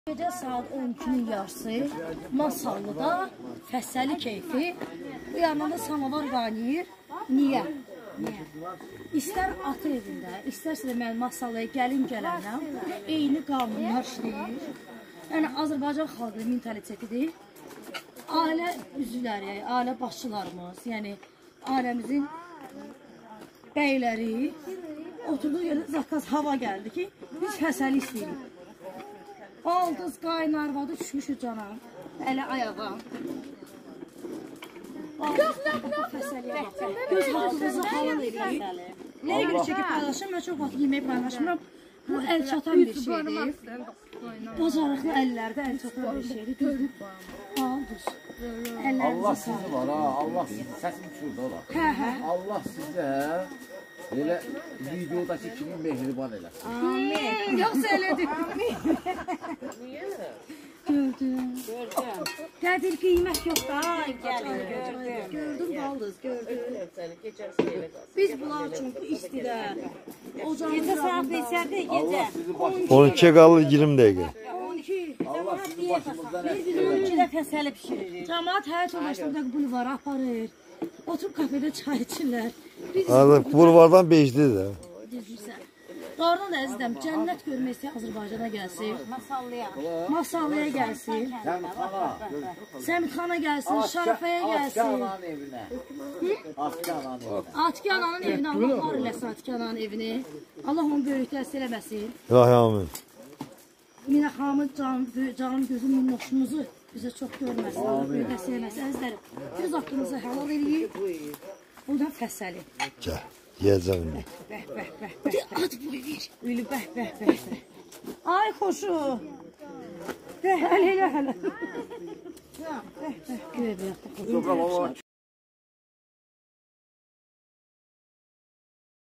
Gecə saat 12-nin yarısı Masallıda fəsəli keyfi. Bu yandan da samavar qaynayır. Niyə? İstər atı evində, istərsə də mən Masallıya gəlin gələndən eyni qanunlar işləyir. Yəni Azərbaycan xalqı mentalitetidir. Ailə üzvləri, ailə başçılarımız, yəni ailəmizin bəyləri oturduğu yerdə zakaz hava gəldi ki, biz fəsəli istəyirik. Baldız, qaynar, vadı düşmüşü cana, ələ ayağa. Göz haqqımızı halal edirik. Nəyə görə çəkib paylaşım? Mən çox vaxt yemək paylaşmıram. Bu əl çatan bir şeydir. Bacarıqlı əllərdə əl çatan bir şeydir. Baldız. Allah sizi var ha, Allah sizi, səsim şurada olar. Allah sizə elə videodakı kimi mehriban eləsin. Amin. Yoxsa elədir. Gördüm. Qədir qiymət yox da. Gördüm baldız, gördüm. Biz bunlar üçün bu istidə ocağımızı saat gecə 12 qalır 20 dəqiqə. 12. Allah sizi başımızdan Biz əksik 12-də fəsəli pişiririk. Cəmaat hər çöləşdirdə bulvara aparır. Oturub kafedə çay içirlər. Bulvardan 5-dir də. Qardan əzizəm, cənnət görmək istəyir Azərbaycana gəlsin. Masallıya gəlsin. Səmitxana gəlsin, Şarafəyə gəlsin. Atki ananın evinə. Atki ananın evinə, Allah var eləsin Atki ananın evini. Allah onu böyüklər eləməsin. İlahi amin. Minə xanımın canım gözüm minnoşumuzu bizə çox görməsin. Böyüklər eləməsin. Əzizlərim, göz haqqınızı halal edib. Buradan fəsəli. Gəl, yiyəcəm indi. Ad boy ver. Ülü bəh. Ay xoşu. Hələ. Bəh. Göyə bir yaxda.